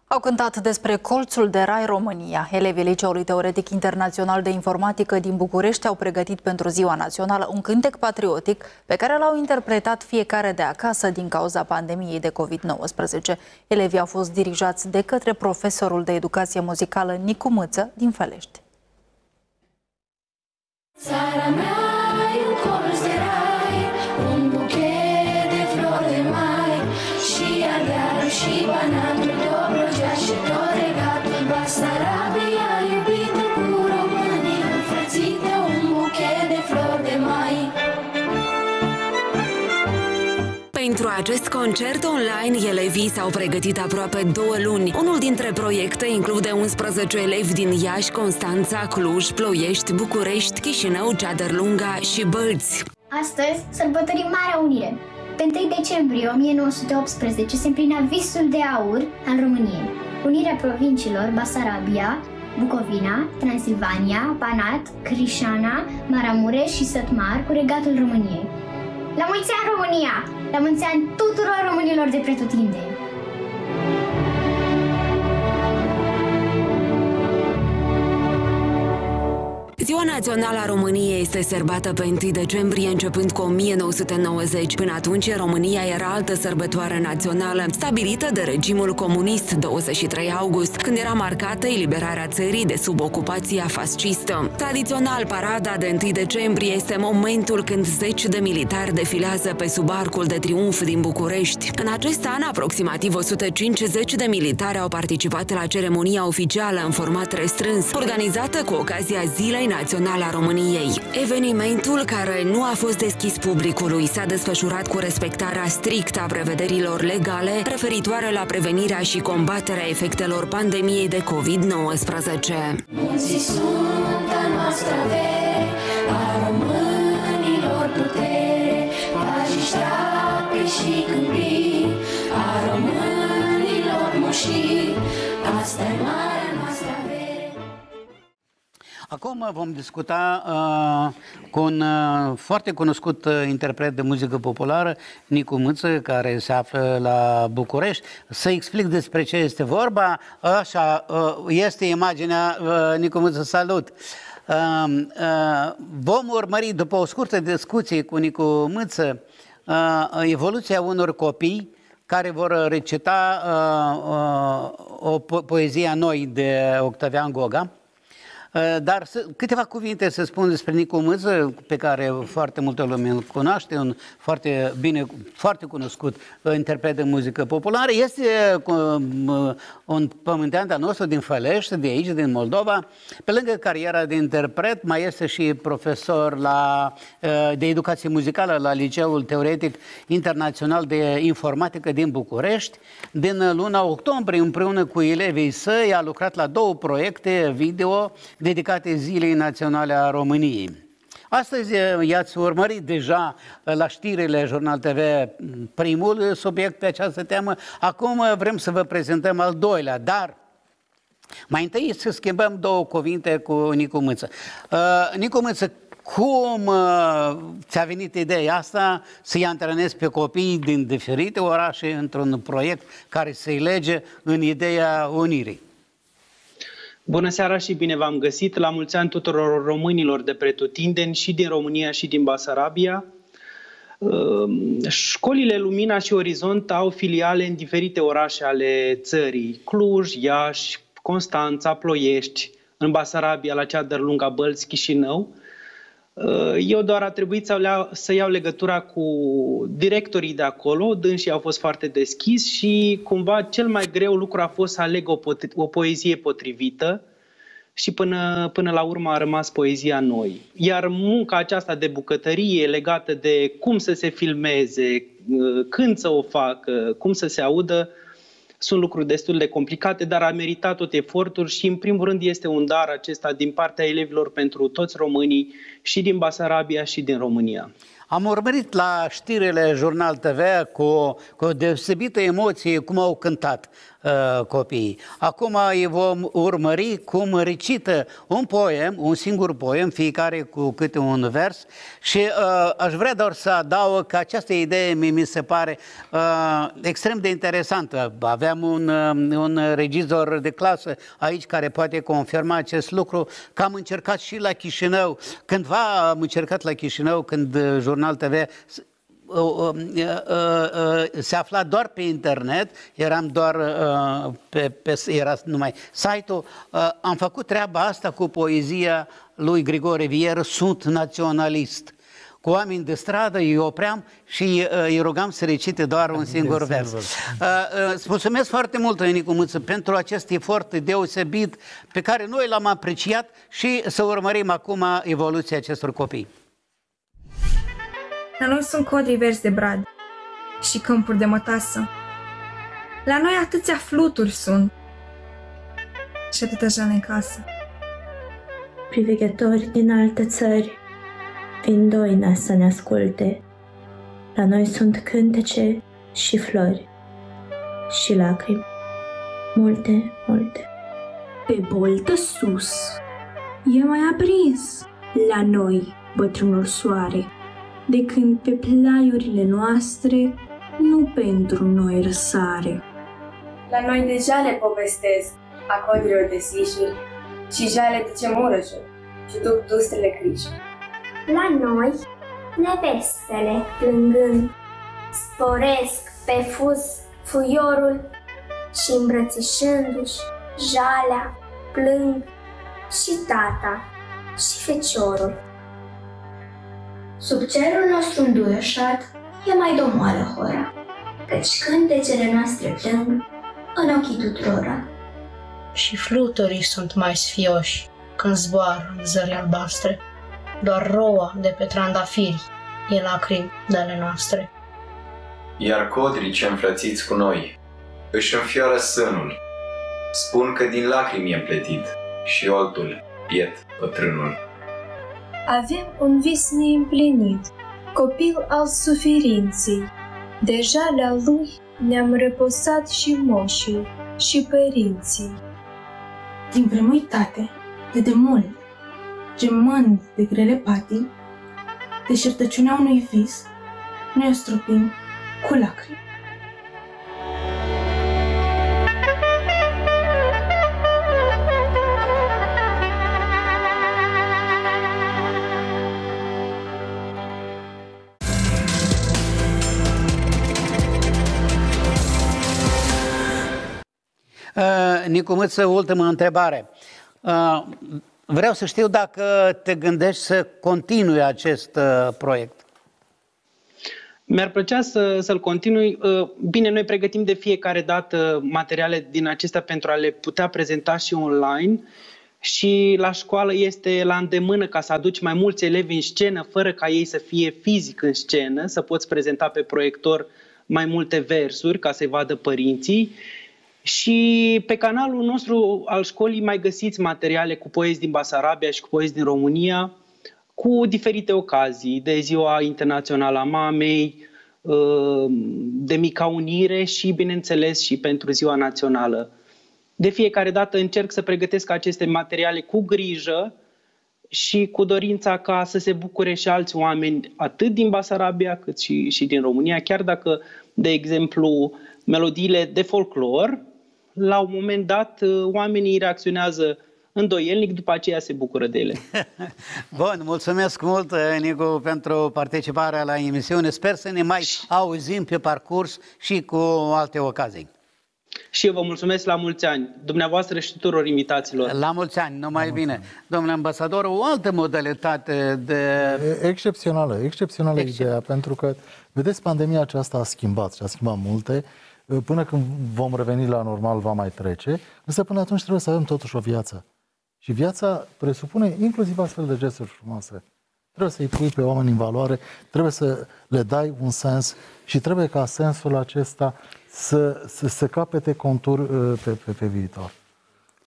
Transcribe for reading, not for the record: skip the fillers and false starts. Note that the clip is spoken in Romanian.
Au cântat despre colțul de rai România. Elevii Liceului Teoretic Internațional de Informatică din București au pregătit pentru Ziua Națională un cântec patriotic pe care l-au interpretat fiecare de acasă din cauza pandemiei de COVID-19. Elevii au fost dirijați de către profesorul de educație muzicală Nicu Mâță din Fălești. Țara mea e un colț de rai, un buchet de flori de mai, și Ardealul și Banatul, Dobrogea și tot regatul, Basarabia iubită cu românii, înfrățită un buchet de flori de mai. Pentru acest concert online, elevii s-au pregătit aproape 2 luni. Unul dintre proiecte include 11 elevi din Iași, Constanța, Cluj, Ploiești, București, Chișinău, Ceadărlunga și Bălți. Astăzi sărbătorim Marea Unire. Pe 1 decembrie 1918 se împlinea visul de aur al României. Unirea provinciilor Basarabia, Bucovina, Transilvania, Banat, Crișana, Maramureș și Sătmar cu regatul României. La mulți ani, România! La mulți ani tuturor românilor de pretutindeni! Ziua Națională a României este sărbată pe 1 decembrie începând cu 1990. Până atunci, România era altă sărbătoare națională, stabilită de regimul comunist, 23 august, când era marcată eliberarea țării de sub ocupația fascistă. Tradițional, parada de 1 decembrie este momentul când 10 de militari defilează pe sub Arcul de Triunf din București. În acest an, aproximativ 150 de militari au participat la ceremonia oficială în format restrâns, organizată cu ocazia Zilei Națională a României. Evenimentul, care nu a fost deschis publicului, s-a desfășurat cu respectarea strictă a prevederilor legale referitoare la prevenirea și combaterea efectelor pandemiei de COVID-19. Munții sunt a noastră avere, a românilor putere, pajiști, ape și câmpii, a românilor moșii, asta e marea noastră avere. Acum vom discuta cu un foarte cunoscut interpret de muzică populară, Nicu Mâță, care se află la București. Să explic despre ce este vorba. Așa, este imaginea. Nicu Mâță, salut! Vom urmări, după o scurtă discuție cu Nicu Mâță, evoluția unor copii care vor recita o poezie a Noi de Octavian Goga. Dar câteva cuvinte să spun despre Nicu Mâță, pe care foarte multă lume îl cunoaște, un foarte cunoscut interpret de muzică populară. Este un pământean de-al nostru din Fălești, de aici, din Moldova. Pe lângă cariera de interpret, mai este și profesor de educație muzicală la Liceul Teoretic Internațional de Informatică din București. Din luna octombrie, împreună cu elevii săi, a lucrat la 2 proiecte video dedicate Zilei Naționale a României. Astăzi i-ați urmărit deja la știrile Jurnal TV primul subiect pe această temă. Acum vrem să vă prezentăm al doilea, dar mai întâi să schimbăm 2 cuvinte cu Nicu Mâță. Nicu Mâță, cum ți-a venit ideea asta să-i antrenezi pe copii din diferite orașe într-un proiect care să-i lege în ideea unirii? Bună seara și bine v-am găsit! La mulți ani tuturor românilor de pretutindeni și din România și din Basarabia. Școlile Lumina și Orizont au filiale în diferite orașe ale țării. Cluj, Iași, Constanța, Ploiești, în Basarabia, la Ceadărlunga, Bălți, Chișinău. Eu doar a trebuit să iau legătura cu directorii de acolo, dânsii au fost foarte deschiși și cumva cel mai greu lucru a fost să aleg o poezie potrivită și până la urmă a rămas poezia Noi. Iar munca aceasta de bucătărie legată de cum să se filmeze, când să o facă, cum să se audă, sunt lucruri destul de complicate, dar a meritat tot efortul și, în primul rând, este un dar acesta din partea elevilor pentru toți românii și din Basarabia și din România. Am urmărit la știrile Jurnal TV cu o deosebită emoție cum au cântat. copiii. Acum îi vom urmări cum recită un poem, un singur poem, fiecare cu câte un vers și aș vrea doar să adaug că această idee mi se pare extrem de interesantă. Aveam un regizor de clasă aici care poate confirma acest lucru, că am încercat și la Chișinău, cândva am încercat la Chișinău când Jurnal TV se afla doar pe internet, eram doar era numai site-ul, am făcut treaba asta cu poezia lui Grigore Vieră, Sunt naționalist. Cu oameni de stradă îi opream și îi rugam să recite doar un singur vers. Îți mulțumesc foarte mult, Nicu Mâță, pentru acest efort deosebit pe care noi l-am apreciat și să urmărim acum evoluția acestor copii. La noi sunt codri verzi de brad și câmpuri de mătasă. La noi atâția fluturi sunt și atâtea jale în casă. Priveghetori din alte țări vin doina să ne asculte. La noi sunt cântece și flori și lacrimi, multe, multe. Pe boltă sus e mai aprins la noi bătrânul soare, de când pe plaiurile noastre nu pentru noi răsare. La noi deja le povestesc a codrilor de sișuri și jale de ce murăjă și duc dustrele criși. La noi, nevestele plângând, sporesc pe fus fuiorul și îmbrățișându-și jalea plâng și tata și feciorul. Sub cerul nostru înduioșat e mai domoală hora, căci cântecele noastre plâng în ochii tuturora. Și fluturii sunt mai sfioși când zboară în zări albastre, doar roa de pe trandafiri e lacrimi de ale noastre. Iar codrii ce înfrățiți cu noi își înfioară sânul, spun că din lacrimi e împletit și oltul piet bătrânul. Avem un vis neîmplinit, copil al suferinței. Deja la lui ne-am reposat și moșii și părinții. Din vremuri tate, de demult, gemând de grele patii, deșertăciunea unui vis, noi o stropim cu lacrimi. Nicu Mâță, ultimă întrebare. Vreau să știu dacă te gândești să continui acest proiect. Mi-ar plăcea să-l continui. Bine, noi pregătim de fiecare dată materiale din acestea pentru a le putea prezenta și online și la școală este la îndemână ca să aduci mai mulți elevi în scenă fără ca ei să fie fizic în scenă, să poți prezenta pe proiector mai multe versuri ca să-i vadă părinții. Și pe canalul nostru al școlii mai găsiți materiale cu poezi din Basarabia și cu poezi din România, cu diferite ocazii, de Ziua Internațională a Mamei, de Mica Unire și, bineînțeles, și pentru Ziua Națională. De fiecare dată încerc să pregătesc aceste materiale cu grijă și cu dorința ca să se bucure și alți oameni, atât din Basarabia cât și din România, chiar dacă, de exemplu, melodiile de folclor, la un moment dat, oamenii reacționează îndoielnic, după aceea se bucură de ele. Bun, mulțumesc mult, Nicu, pentru participarea la emisiune. Sper să ne mai auzim pe parcurs și cu alte ocazii. Și eu vă mulțumesc, la mulți ani, dumneavoastră și tuturor invitaților. La mulți ani, numai bine. Domnule ambasador, o altă modalitate de... Excepțională ideea, pentru că, vedeți, pandemia aceasta a schimbat și a schimbat multe. Până când vom reveni la normal va mai trece, însă până atunci trebuie să avem totuși o viață. Și viața presupune inclusiv astfel de gesturi frumoase. Trebuie să-i pui pe oameni în valoare, trebuie să le dai un sens și trebuie ca sensul acesta să capete contur pe viitor.